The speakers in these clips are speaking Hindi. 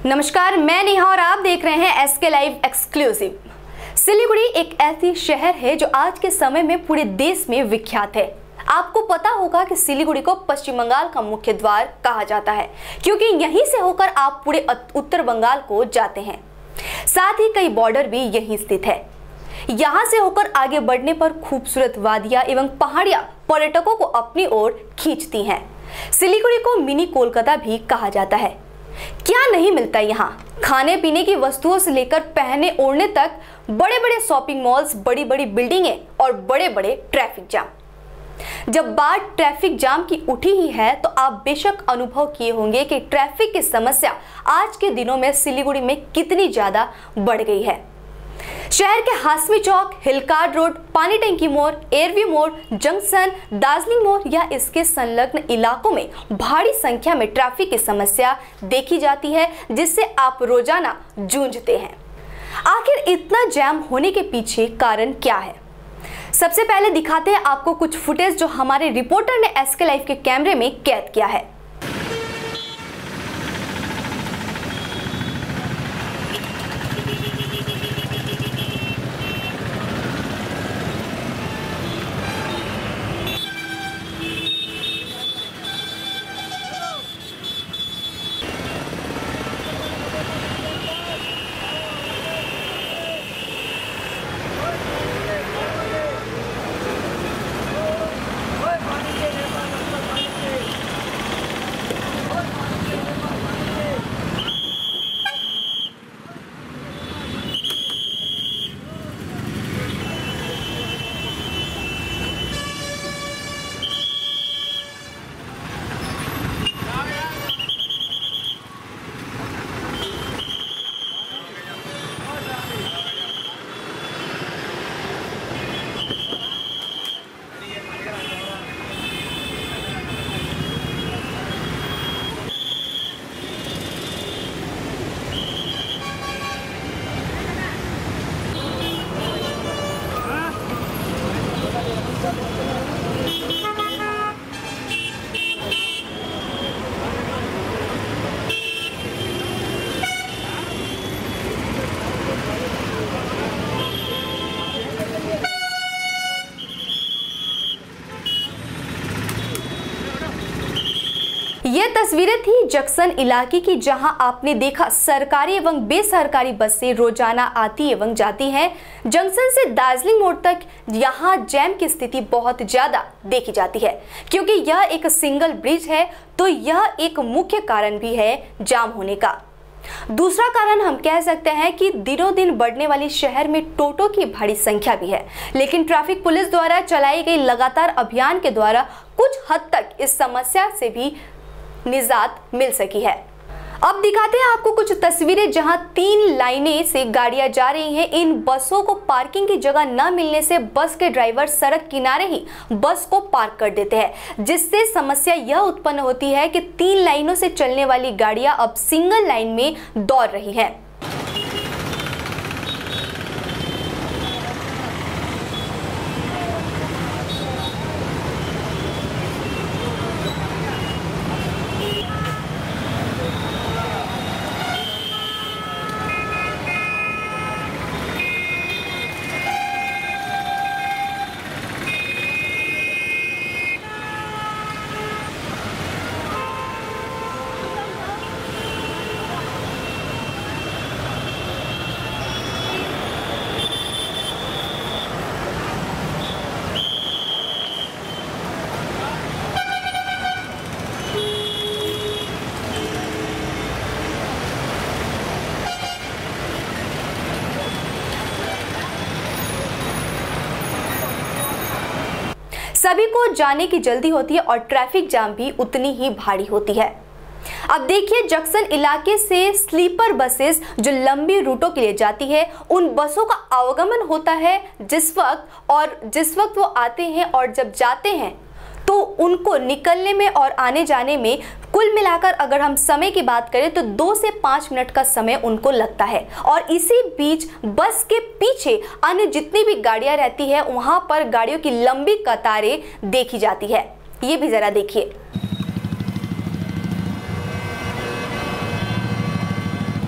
नमस्कार, मैं नेहा और आप देख रहे हैं एसके लाइव एक्सक्लूसिव। सिलीगुड़ी एक ऐसी शहर है जो आज के समय में पूरे देश में विख्यात है। आपको पता होगा कि सिलीगुड़ी को पश्चिम बंगाल का मुख्य द्वार कहा जाता है, क्योंकि यहीं से होकर आप पूरे उत्तर बंगाल को जाते हैं। साथ ही कई बॉर्डर भी यहीं स्थित है। यहाँ से होकर आगे बढ़ने पर खूबसूरत वादियां एवं पहाड़ियां पर्यटकों को अपनी ओर खींचती हैं। सिलीगुड़ी को मिनी कोलकाता भी कहा जाता है। क्या नहीं मिलता यहाँ? खाने पीने की वस्तुओं से लेकर पहने ओढ़ने तक, बड़े बड़े शॉपिंग मॉल्स, बड़ी बड़ी बिल्डिंगें और बड़े बड़े ट्रैफिक जाम। जब बात ट्रैफिक जाम की उठी ही है तो आप बेशक अनुभव किए होंगे कि ट्रैफिक की समस्या आज के दिनों में सिलीगुड़ी में कितनी ज्यादा बढ़ गई है। शहर के हासमी चौक, हिलकार्ड रोड, पानी टंकी मोड़, एयरव्यू मोड़, जंक्शन, दार्जिलिंग मोड़ या इसके संलग्न इलाकों में भारी संख्या में ट्रैफिक की समस्या देखी जाती है, जिससे आप रोजाना जूझते हैं। आखिर इतना जैम होने के पीछे कारण क्या है? सबसे पहले दिखाते हैं आपको कुछ फुटेज जो हमारे रिपोर्टर ने एसके लाइव के कैमरे में कैद किया है। ये तस्वीरें थी जंक्शन इलाके की, जहां आपने देखा सरकारी एवं बेसरकारी बसें रोजाना आती एवं जाती हैं। जंक्शन से दार्जिलिंग मोड़ तक यहां जैम की स्थिति बहुत ज्यादा देखी जाती है, क्योंकि यह एक सिंगल ब्रिज है, तो यह एक मुख्य कारण भी है जाम होने का। दूसरा कारण हम कह सकते हैं कि दिनों दिन बढ़ने वाली शहर में टोटो की भारी संख्या भी है, लेकिन ट्रैफिक पुलिस द्वारा चलाई गई लगातार अभियान के द्वारा कुछ हद तक इस समस्या से भी निजात मिल सकी है। अब दिखाते हैं आपको कुछ तस्वीरें जहां 3 लाइनें से गाड़ियां जा रही हैं। इन बसों को पार्किंग की जगह न मिलने से बस के ड्राइवर सड़क किनारे ही बस को पार्क कर देते हैं, जिससे समस्या यह उत्पन्न होती है कि 3 लाइनों से चलने वाली गाड़ियां अब सिंगल लाइन में दौड़ रही हैं। सभी को जाने की जल्दी होती है और ट्रैफिक जाम भी उतनी ही भारी होती है। अब देखिए, जंक्शन इलाके से स्लीपर बसेस जो लंबी रूटों के लिए जाती है, उन बसों का आवागमन होता है जिस वक्त वो आते हैं और जब जाते हैं तो उनको निकलने में और आने जाने में कुल मिलाकर अगर हम समय की बात करें तो 2 से 5 मिनट का समय उनको लगता है। और इसी बीच बस के पीछे अन्य जितनी भी गाड़ियां रहती है वहां पर गाड़ियों की लंबी कतारें देखी जाती है। ये भी जरा देखिए।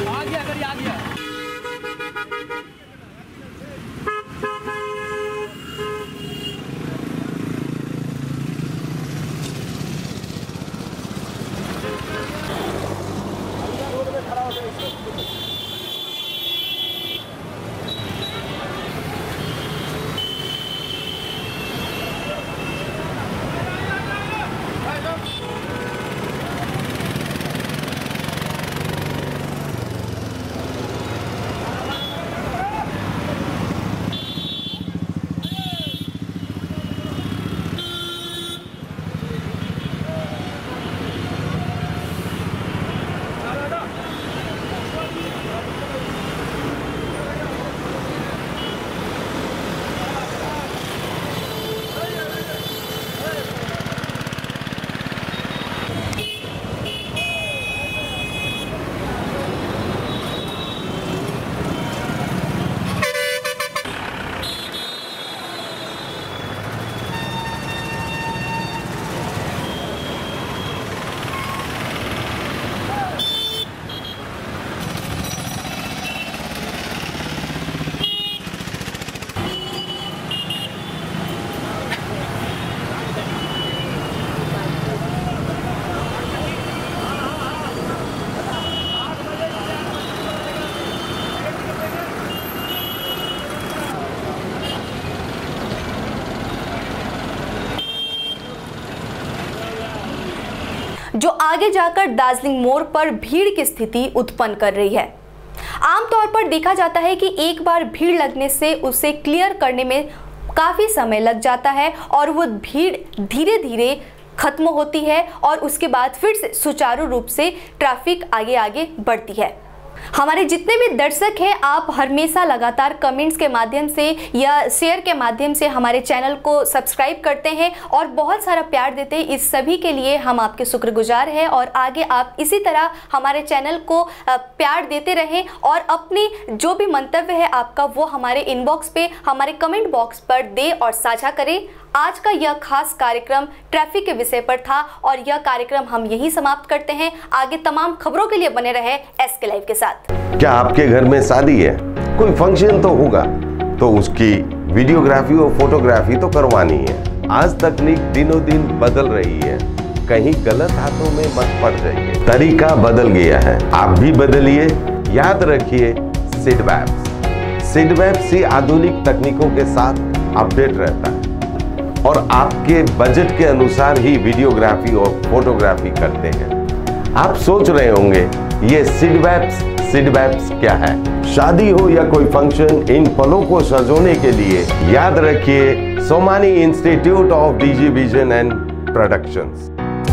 जो आगे जाकर दार्जिलिंग मोड़ पर भीड़ की स्थिति उत्पन्न कर रही है। आमतौर पर देखा जाता है कि एक बार भीड़ लगने से उसे क्लियर करने में काफी समय लग जाता है और वो भीड़ धीरे धीरे खत्म होती है और उसके बाद फिर से सुचारू रूप से ट्रैफिक आगे आगे बढ़ती है। हमारे जितने भी दर्शक हैं, आप हमेशा लगातार कमेंट्स के माध्यम से या शेयर के माध्यम से हमारे चैनल को सब्सक्राइब करते हैं और बहुत सारा प्यार देते हैं। इस सभी के लिए हम आपके शुक्रगुजार हैं और आगे आप इसी तरह हमारे चैनल को प्यार देते रहें और अपनी जो भी मंतव्य है आपका वो हमारे इनबॉक्स पे, हमारे कमेंट बॉक्स पर दे और साझा करें। आज का यह खास कार्यक्रम ट्रैफिक के विषय पर था और यह कार्यक्रम हम यही समाप्त करते हैं। आगे तमाम खबरों के लिए बने रहे SK लाइव के साथ। क्या आपके घर में शादी है, कोई फंक्शन तो होगा, तो उसकी वीडियोग्राफी और फोटोग्राफी तो करवानी है। आज तकनीक दिनों दिन बदल रही है, कहीं गलत हाथों में मत पड़ जाइए। तरीका बदल गया है, आप भी बदलिए। याद रखिए सिडवैप्स ही आधुनिक तकनीकों के साथ अपडेट रहता है और आपके बजट के अनुसार ही वीडियोग्राफी और फोटोग्राफी करते हैं। आप सोच रहे होंगे ये सिडवैप्स क्या है? शादी हो या कोई फंक्शन, इन पलों को सजोने के लिए याद रखिए Somani institute of DG vision and productions.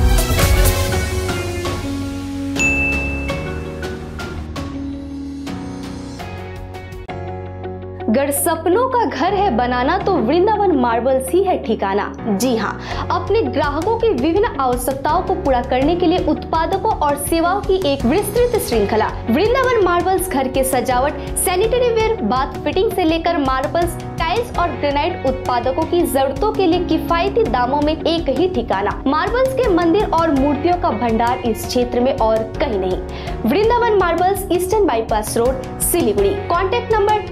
अगर सपनों का घर है बनाना तो वृंदावन मार्बल्स ही है ठिकाना। जी हाँ, अपने ग्राहकों की विभिन्न आवश्यकताओं को पूरा करने के लिए उत्पादकों और सेवाओं की एक विस्तृत श्रृंखला। वृंदावन मार्बल्स घर के सजावट, सैनिटरी वेयर, बाथ फिटिंग से लेकर मार्बल्स, टाइल्स और ग्रेनाइट उत्पादकों की जरूरतों के लिए किफायती दामों में एक ही ठिकाना। मार्बल्स के मंदिर और मूर्तियों का भंडार इस क्षेत्र में और कहीं नहीं। Vrindavan marbles, eastern bypass road, Siliguri. Contact number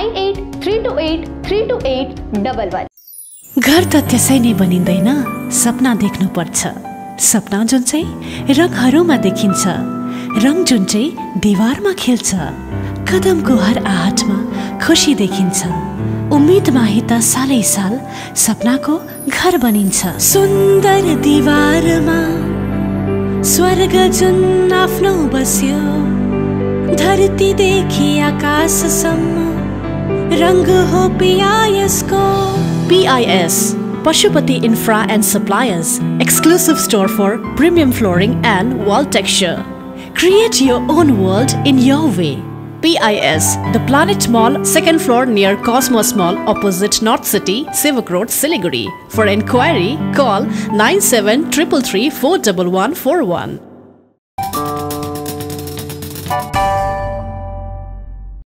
9832832811। घर त त्यसै नै बनिँदैन, सपना देख्नु पर्छ। सपना जुन चाहिँ रङहरूमा देखिन्छ, रङ जुन चाहिँ दिवारमा खिल्छ। कदमको हर आहटमा खुसी देखिन्छ। उम्मीदमा ही त सालै साल सपनाको घर बनिन्छ। सुन्दर दिवारमा स्वर्ग जुन आफ्नो बस्यो, धरतीदेखि आकाशसम्म रंग हो PIS को। PIS, Pashupati Infra and Suppliers, exclusive store for premium flooring and wall texture. Create your own world in your way. PIS, The Planet Mall, 2nd floor near Cosmos Mall, opposite North City, Sivak Road, Siliguri. For enquiry, call 9733341141.